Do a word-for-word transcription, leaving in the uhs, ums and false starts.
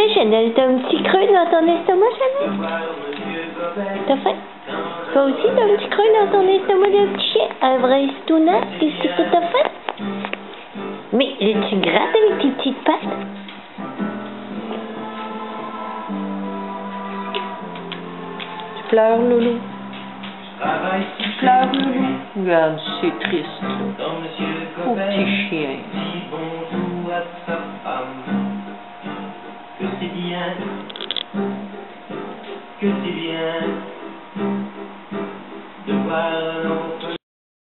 vrai, Chanel, t'as un petit creux dans ton estomac, Chanel? T'as faim? Toi aussi, t'as un petit creux dans ton estomac de petit chien? Un vrai stouna? Qu'est-ce que t'as fait? Mais tu grattes avec tes petites pattes? Tu pleures, Loulou? Tu pleures, Loulou? Regarde, c'est triste, là. Oh, petit chien. Que c'est bien, que c'est bien de voir